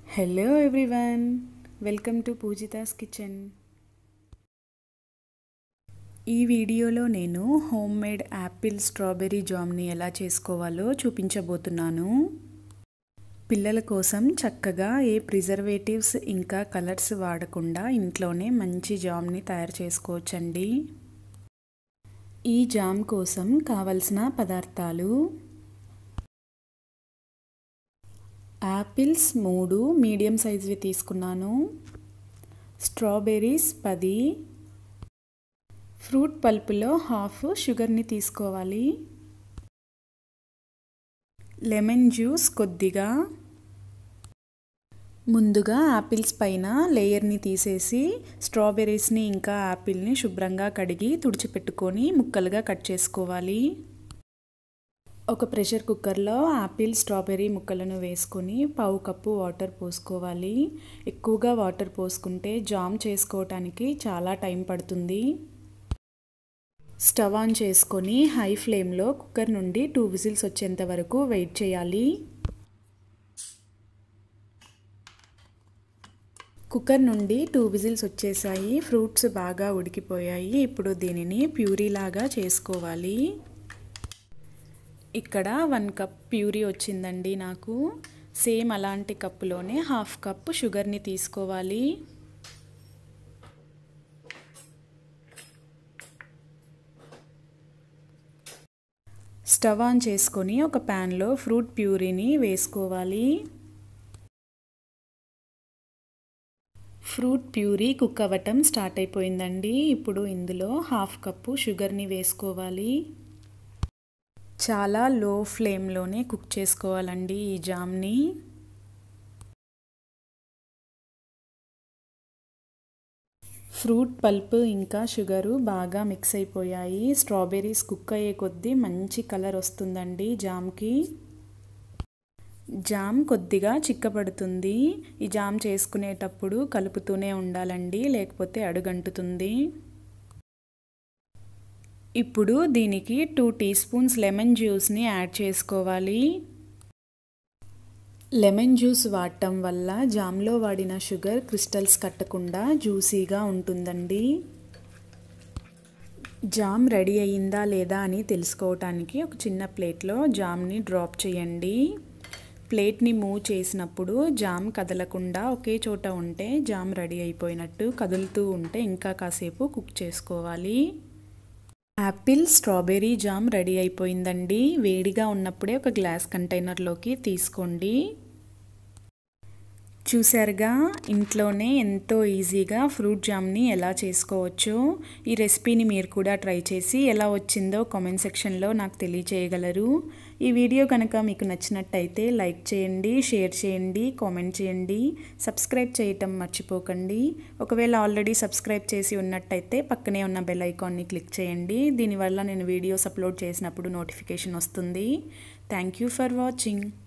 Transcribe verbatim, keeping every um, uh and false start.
Hello everyone, welcome to Poojita's kitchen. ఈ వీడియోలో నేను హోమ్ మేడ్ యాపిల్ స్ట్రాబెర్రీ జామ్ని ఎలా చేసుకోవాలో చూపించబోతున్నాను. పిల్లల కోసం చక్కగా ఏ ప్రిజర్వేటివ్స్ ఇంకా కలర్స్ వాడకుండా ఇంట్లోనే మంచి జామ్ని తయారు చేసుకోవచ్చండి. ఈ జామ్ కోసం కావలసిన పదార్థాలు: యాపిల్స్ మూడు మీడియం సైజువి తీసుకున్నాను, స్ట్రాబెర్రీస్ పది, ఫ్రూట్ పల్పులో హాఫ్ షుగర్ని తీసుకోవాలి, లెమన్ జ్యూస్ కొద్దిగా. ముందుగా యాపిల్స్ పైన లేయర్ని తీసేసి స్ట్రాబెర్రీస్ని ఇంకా యాపిల్ని శుభ్రంగా కడిగి తుడిచిపెట్టుకొని ముక్కలుగా కట్ చేసుకోవాలి. ఒక ప్రెషర్ కుక్కర్లో యాపిల్ స్ట్రాబెర్రీ ముక్కలను వేసుకొని పావు కప్పు వాటర్ పోసుకోవాలి. ఎక్కువగా వాటర్ పోసుకుంటే జామ్ చేసుకోవటానికి చాలా టైం పడుతుంది. స్టవ్ ఆన్ చేసుకొని హై ఫ్లేమ్లో కుక్కర్ నుండి టూ విజిల్స్ వచ్చేంత వరకు వెయిట్ చేయాలి. కుక్కర్ నుండి టూ విజిల్స్ వచ్చేసాయి. ఫ్రూట్స్ బాగా ఉడికిపోయాయి. ఇప్పుడు దీనిని ప్యూరీ లాగా చేసుకోవాలి. ఇక్కడ వన్ కప్ ప్యూరీ వచ్చిందండి నాకు. సేమ్ అలాంటి కప్పులోనే హాఫ్ కప్ షుగర్ని తీసుకోవాలి. స్టవ్ ఆన్ చేసుకొని ఒక ప్యాన్లో ఫ్రూట్ ప్యూరీని వేసుకోవాలి. ఫ్రూట్ ప్యూరీ కుక్ అవ్వటం స్టార్ట్ అయిపోయిందండి. ఇప్పుడు ఇందులో హాఫ్ కప్పు షుగర్ని వేసుకోవాలి. చాలా లో ఫ్లేమ్లోనే కుక్ చేసుకోవాలండి ఈ జామ్ని. ఫ్రూట్ పల్ప్ ఇంకా షుగరు బాగా మిక్స్ అయిపోయాయి. స్ట్రాబెర్రీస్ కుక్ అయ్యే కొద్దీ మంచి కలర్ వస్తుందండి జామ్కి. జామ్ కొద్దిగా చిక్కబడుతుంది. ఈ జామ్ చేసుకునేటప్పుడు కలుపుతూనే ఉండాలండి, లేకపోతే అడుగంటుతుంది. ఇప్పుడు దీనికి టూ టీ స్పూన్స్ లెమన్ జ్యూస్ని యాడ్ చేసుకోవాలి. లెమన్ జ్యూస్ వాడటం వల్ల జామ్లో వాడిన షుగర్ క్రిస్టల్స్ కట్టకుండా జ్యూసీగా ఉంటుందండి. జామ్ రెడీ అయ్యిందా లేదా అని తెలుసుకోవటానికి ఒక చిన్న ప్లేట్లో జామ్ని డ్రాప్ చేయండి. ప్లేట్ని మూవ్ చేసినప్పుడు జామ్ కదలకుండా ఒకే చోట ఉంటే జామ్ రెడీ అయిపోయినట్టు. కదులుతూ ఉంటే ఇంకా కాసేపు కుక్ చేసుకోవాలి. యాపిల్ స్ట్రాబెర్రీ జామ్ రెడీ అయిపోయిందండి. వేడిగా ఉన్నప్పుడే ఒక గ్లాస్ కంటైనర్లోకి తీసుకోండి. చూసారుగా, ఇంట్లోనే ఎంతో ఈజీగా ఫ్రూట్ జామ్ని ఎలా చేసుకోవచ్చో. ఈ రెసిపీని మీరు కూడా ట్రై చేసి ఎలా వచ్చిందో కామెంట్ సెక్షన్లో నాకు తెలియచేయగలరు. ఈ వీడియో కనుక మీకు నచ్చినట్టయితే లైక్ చేయండి, షేర్ చేయండి, కామెంట్ చేయండి, సబ్స్క్రైబ్ చేయటం మర్చిపోకండి. ఒకవేళ ఆల్రెడీ సబ్స్క్రైబ్ చేసి ఉన్నట్టయితే పక్కనే ఉన్న బెల్ ఐకాన్ని క్లిక్ చేయండి. దీనివల్ల నేను వీడియోస్ అప్లోడ్ చేసినప్పుడు నోటిఫికేషన్ వస్తుంది. Thank you for watching.